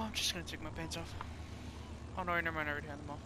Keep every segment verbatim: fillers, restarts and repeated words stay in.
I'm just gonna take my pants off. Oh no, never mind, I already had them off.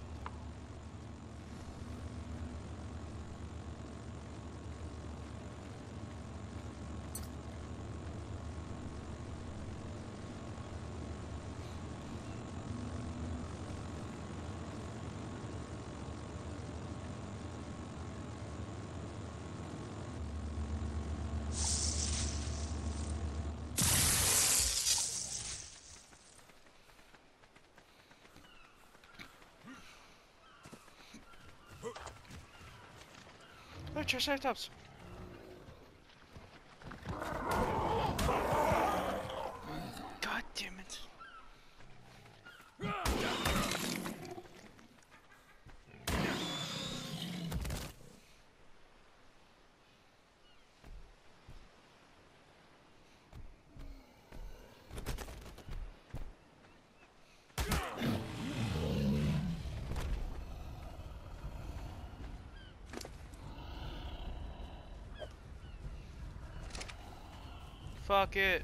Oh, Triceratops! God damn it. Fuck it.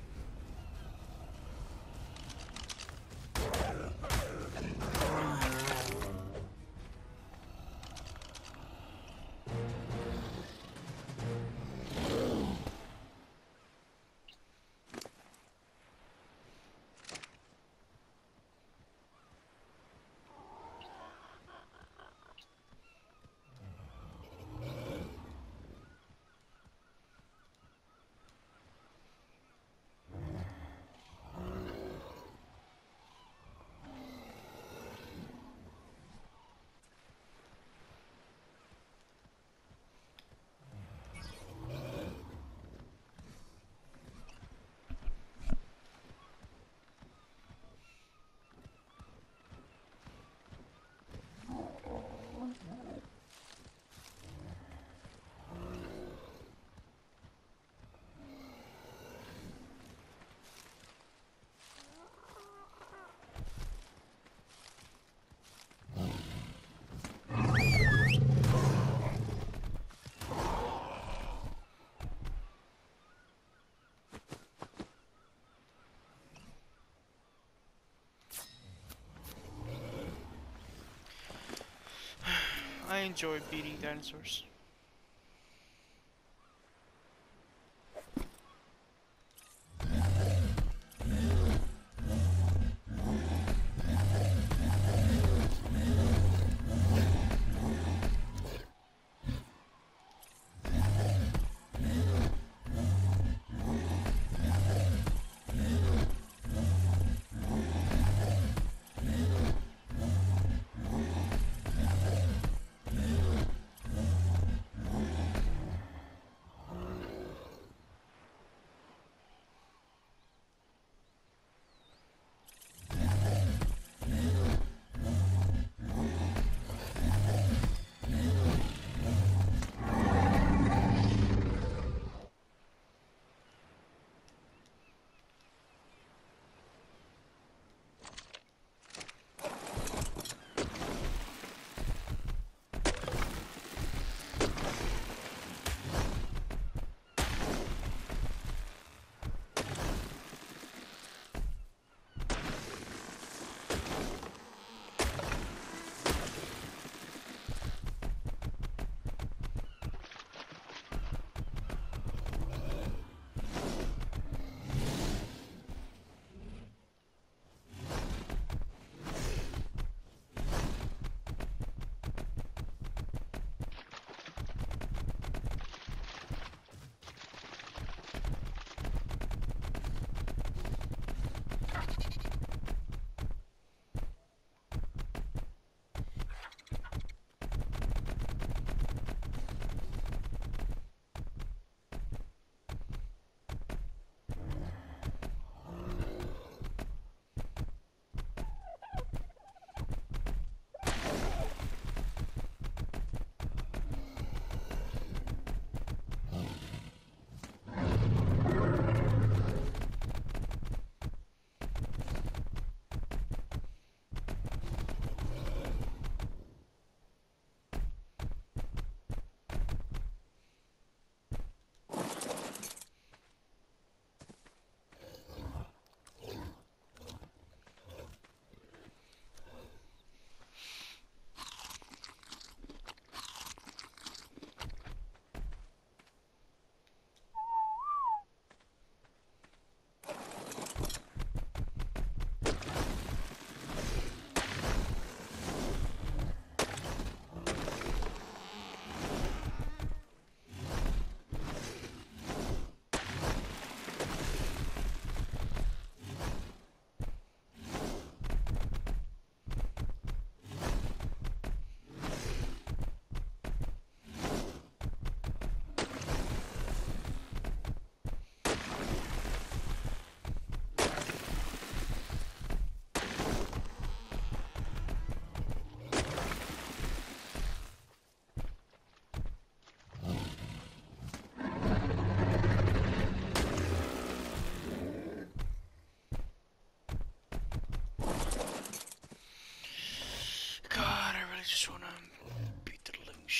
I enjoy beating dinosaurs.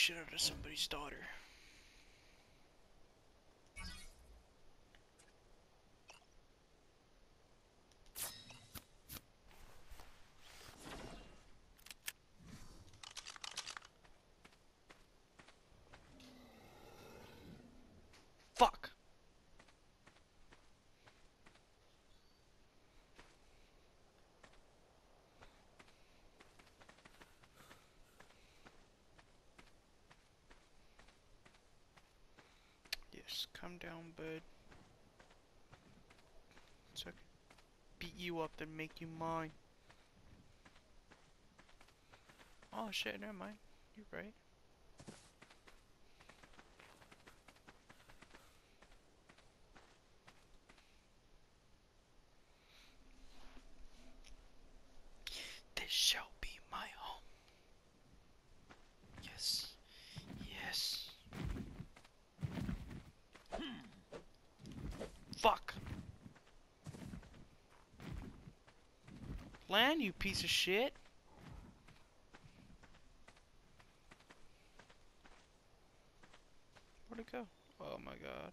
shit out of somebody's daughter. Fuck! Yes, come down, bud. So I can beat you up, then make you mine. Oh shit, never mind. You're right. This shall be my home. Yes. Yes. Fuck. Land, you piece of shit. Where'd it go? Oh my god.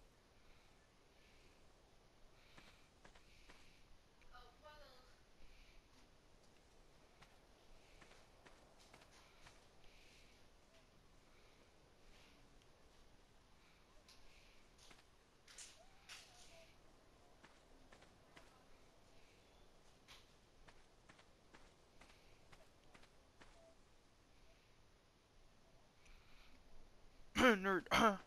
Nerd.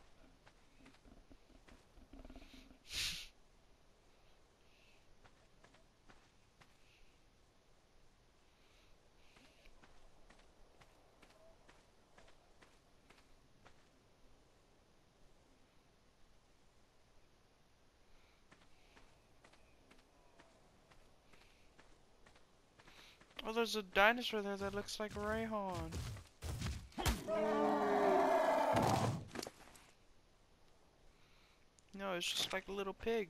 Oh, there's a dinosaur there that looks like Rayhan. No, it's just like a little pig.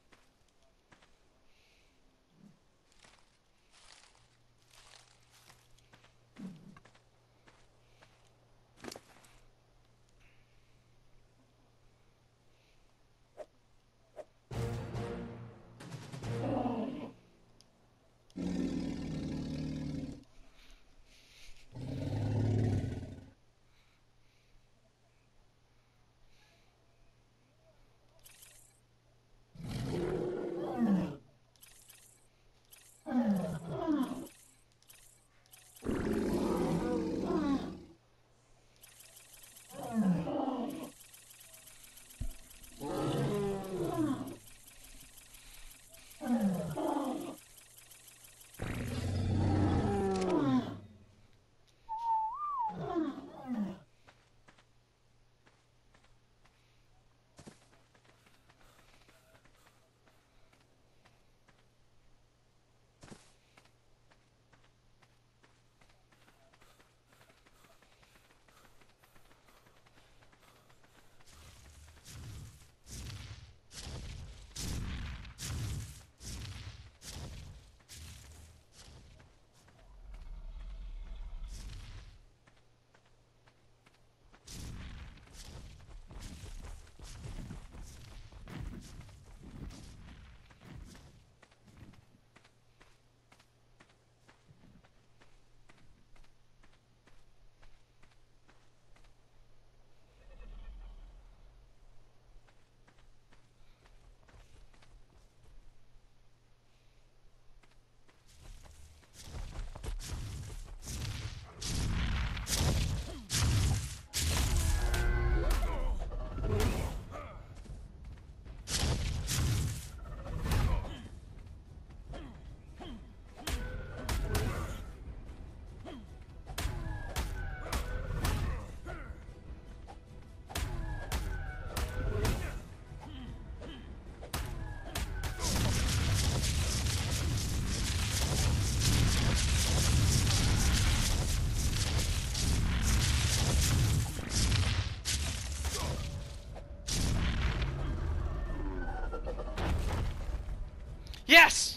Yes!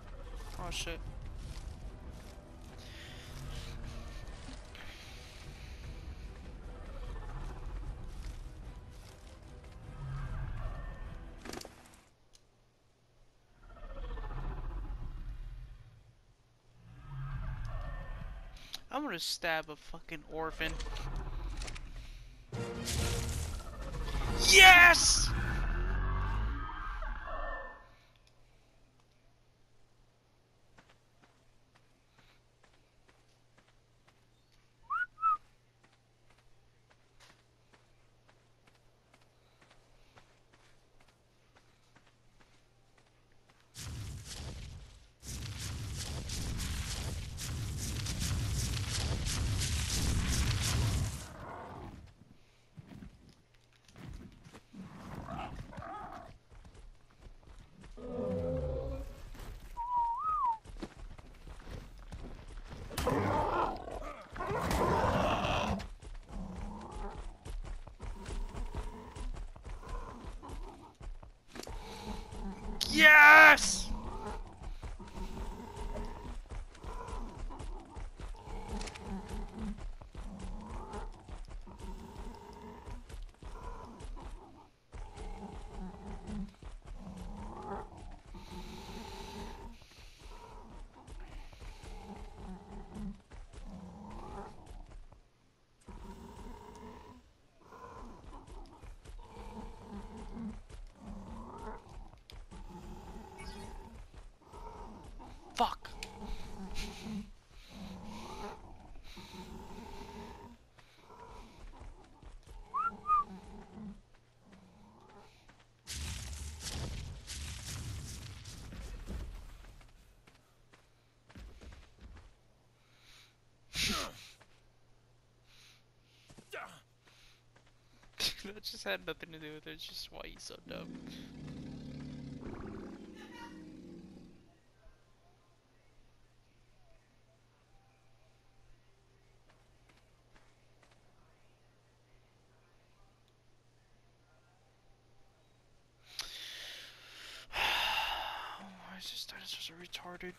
Oh shit. I'm gonna stab a fucking orphan. Yes! Yes! Fuck. That just had nothing to do with it, it's just why he's so dumb. Why is this dinosaur so retarded?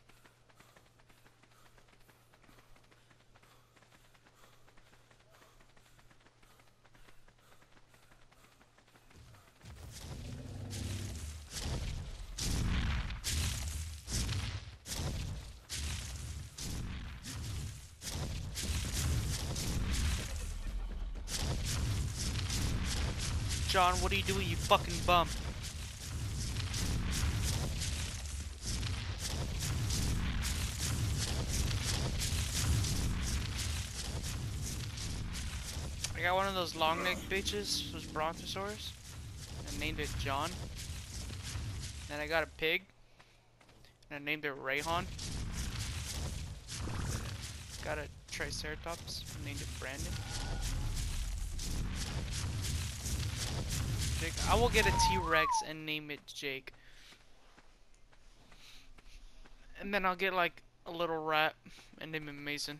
John, what are you doing, you fucking bum? I got one of those long neck bitches, those brontosaurs. I named it John. Then I got a pig. And I named it Rayhon. Got a Triceratops. I named it Brandon. Jake. I will get a T-Rex and name it Jake. And then I'll get like a little rat and name him Mason.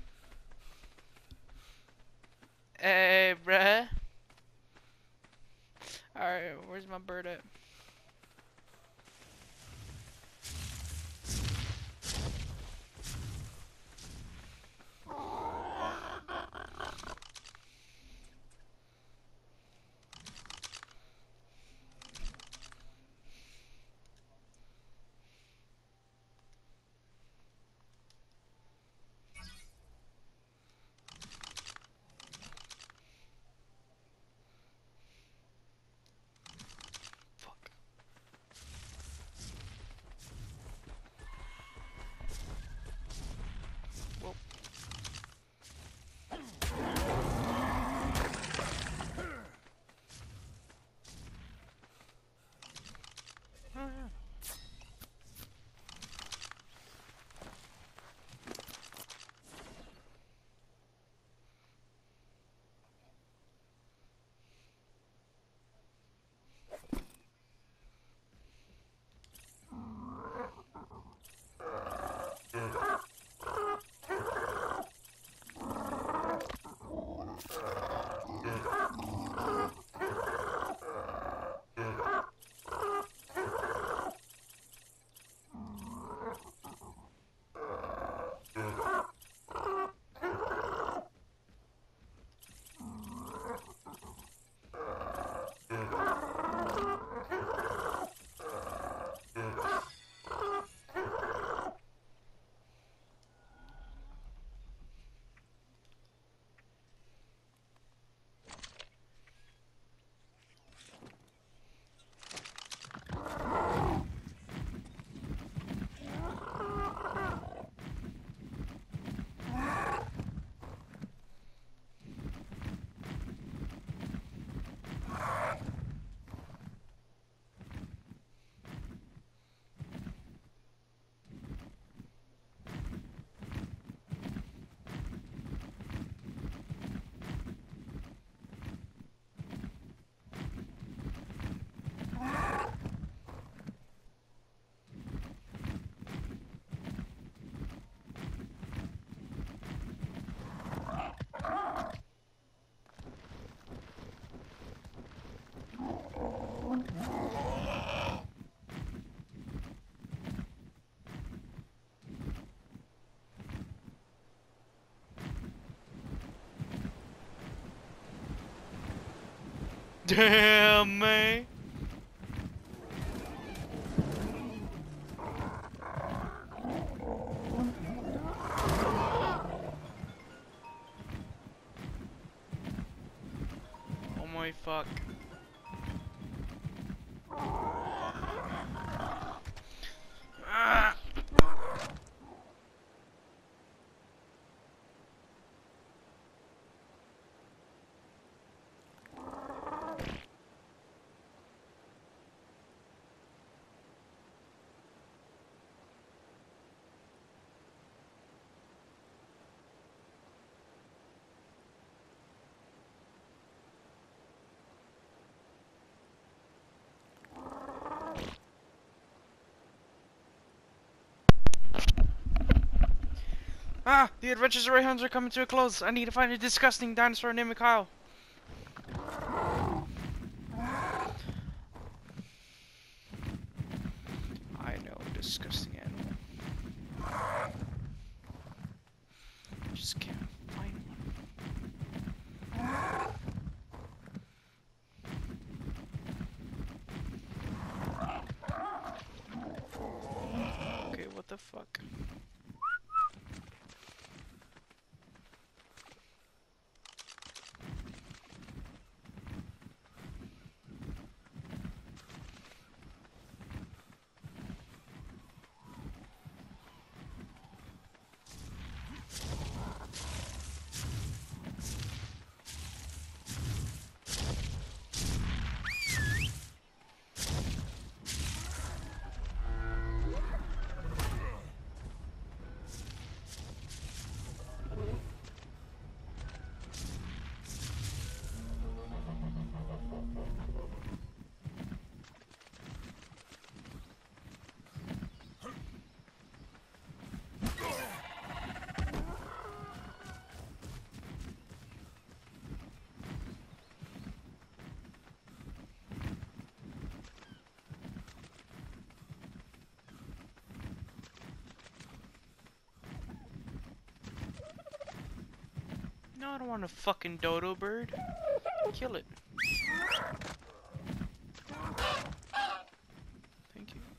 Hey, bruh. Alright, where's my bird at? Fuck. Damn, man. Oh my fuck. Ah. Ah, the adventures of Ray Holmes are coming to a close. I need to find a disgusting dinosaur named Kyle. I know, disgusting animal. Just can't find one. Okay, what the fuck? No, I don't want a fucking dodo bird. Kill it. Thank you.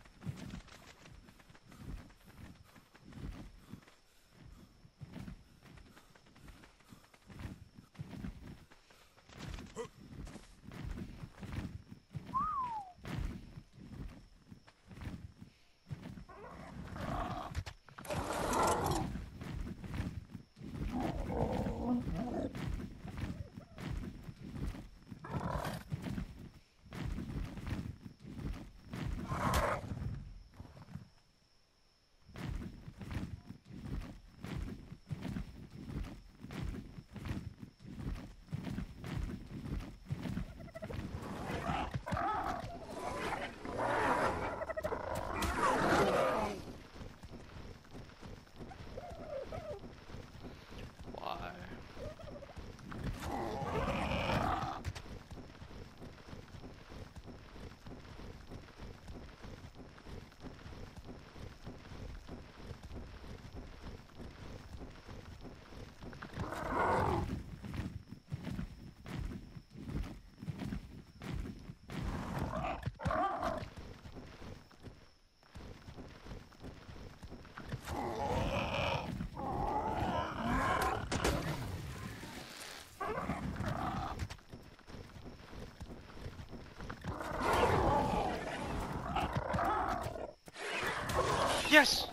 Yes!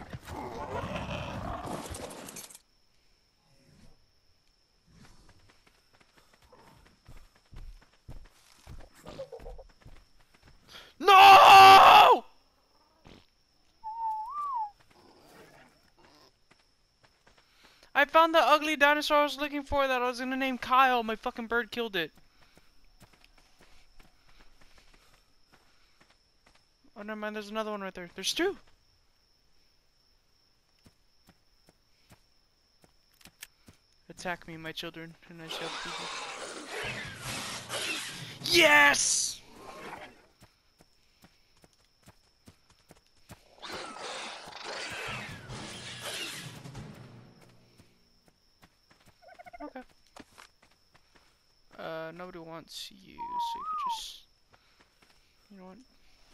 No! I found the ugly dinosaur I was looking for that I was gonna name Kyle. My fucking bird killed it. Oh, never mind. There's another one right there. There's two. Attack me, my children, and I shall feed you. Yes! Okay. Uh, nobody wants wants you, so you could just, you know what?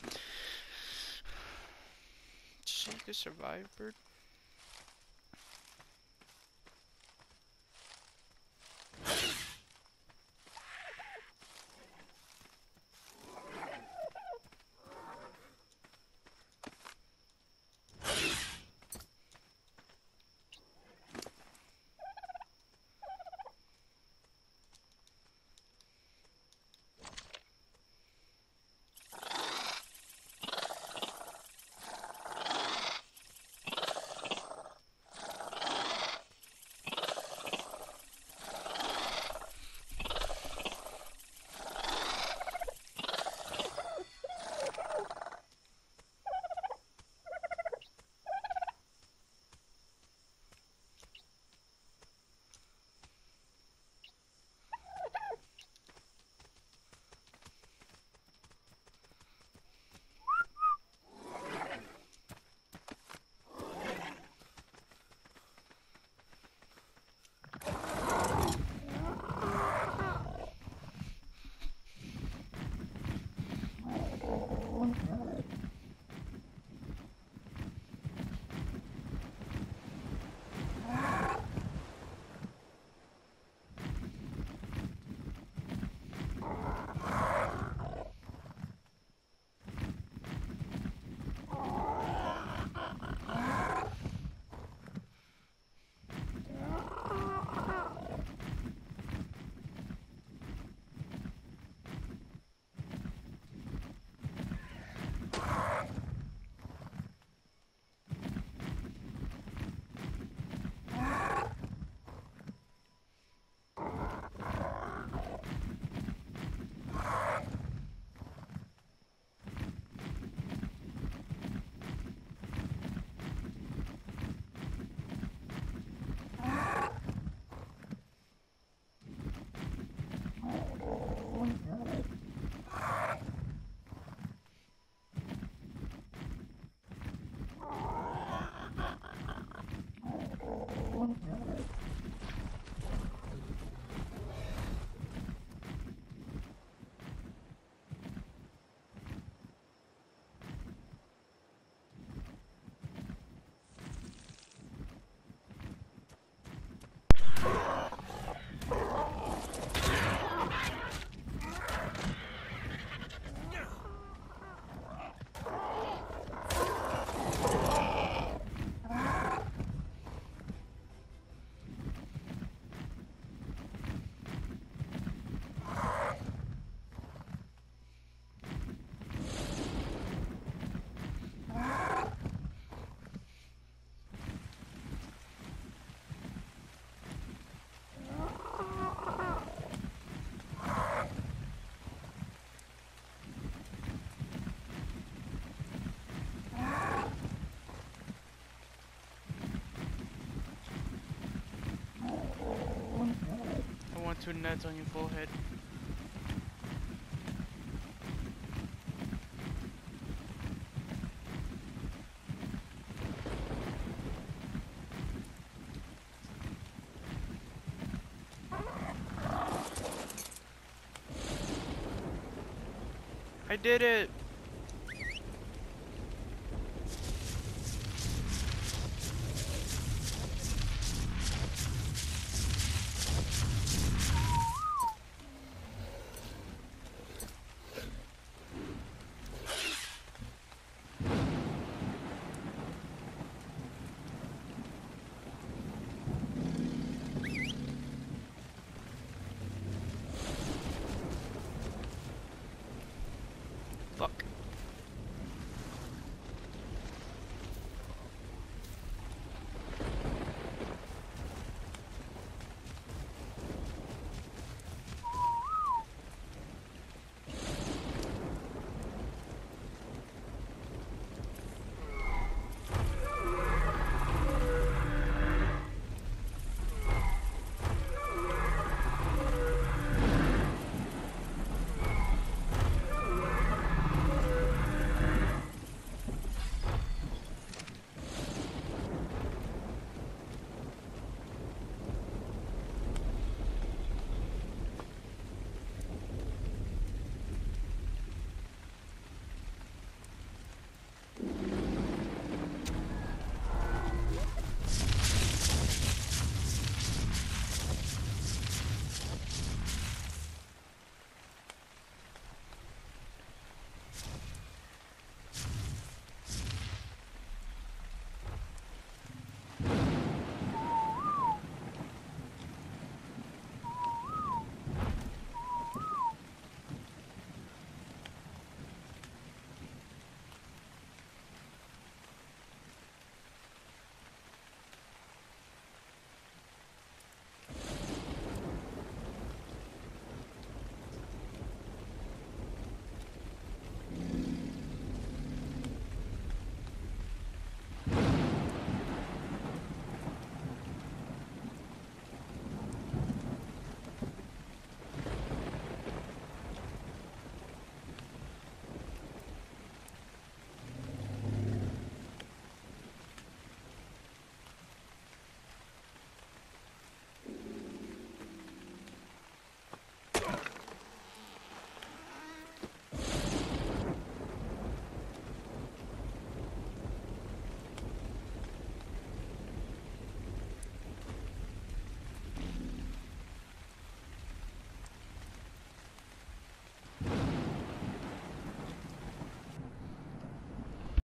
So you could survive, bird. Two nets on your forehead. I did it!